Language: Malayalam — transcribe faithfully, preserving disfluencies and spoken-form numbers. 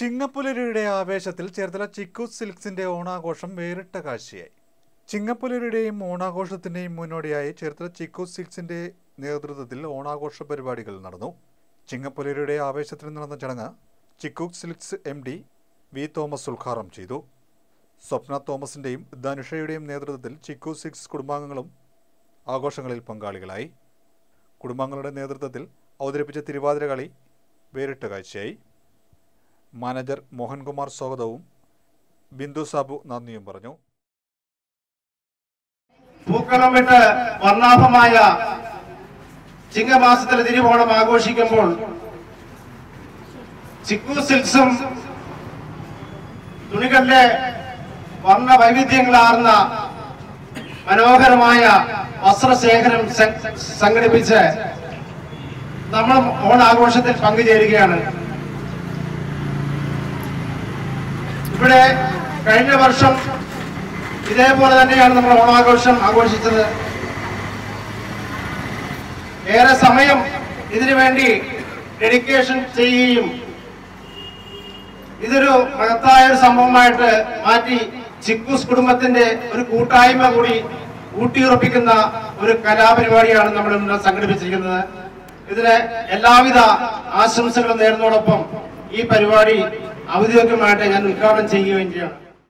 ചിങ്ങപ്പുലരിയുടെ ആവേശത്തിൽ ചേർത്തല ചിക്കു സിൽക്സിന്റെ ഓണാഘോഷം വേറിട്ട കാഴ്ചയായി. ചിങ്ങപ്പുലരിയുടെയും ഓണാഘോഷത്തിന്റെയും മുന്നോടിയായി ചേർത്തല ചിക്കു സിൽക്സിന്റെ നേതൃത്വത്തിൽ ഓണാഘോഷ പരിപാടികൾ നടന്നു. ചിങ്ങപ്പുലരിയുടെ ആവേശത്തിൽ നടന്ന ചടങ്ങ് Chikku Silks M D V Thomas ഉദ്ഘാടനം ചെയ്തു. സ്വപ്ന തോമസിന്റെയും ധനുഷയുടെയും നേതൃത്വത്തിൽ ചിക്കു സിൽക്സ് കുടുംബാംഗങ്ങളും ആഘോഷങ്ങളിൽ പങ്കാളികളായി. കുടുംബാംഗങ്ങളുടെ നേതൃത്വത്തിൽ അവതരിപ്പിച്ച തിരുവാതിര കളി വേറിട്ട കാഴ്ചയായി. മാനേജർ മോഹൻകുമാർ സ്വാഗതവും ബിന്ദു സാബു നന്ദിയും പറഞ്ഞു. പൂക്കളം വിട്ട് വർണ്ണാഭമായ ചിങ്ങമാസത്തിലെ തിരുവോണം ആഘോഷിക്കുമ്പോൾ ചിക്കു സിൽക്സും തുണികളിലെ വർണ്ണ വൈവിധ്യങ്ങളാർന്ന മനോഹരമായ വസ്ത്രശേഖരം സംഘടിപ്പിച്ച് നമ്മൾ ഓണാഘോഷത്തിൽ പങ്കുചേരുകയാണ്. ഇവിടെ കഴിഞ്ഞ വർഷം ഇതേപോലെ തന്നെയാണ് നമ്മൾ ഓണാഘോഷം ആഘോഷിച്ചത്. ഏറെ സമയം ഇതിനു വേണ്ടി ഡെഡിക്കേഷൻ ചെയ്യുകയും ഇതൊരു മഹത്തായ ഒരു സംഭവമായിട്ട് മാറ്റി ചിക്കൂസ് കുടുംബത്തിന്റെ ഒരു കൂട്ടായ്മ കൂടി ഊട്ടിയുറപ്പിക്കുന്ന ഒരു കലാപരിപാടിയാണ് നമ്മൾ ഇന്ന് സംഘടിപ്പിച്ചിരിക്കുന്നത്. ഇതിന് എല്ലാവിധ ആശംസകളും നേരുന്നതോടൊപ്പം ഈ പരിപാടി ഔദ്യോഗികമായിട്ട് ഞാൻ ഉദ്ഘാടനം ചെയ്യുകയും ചെയ്യാണ്.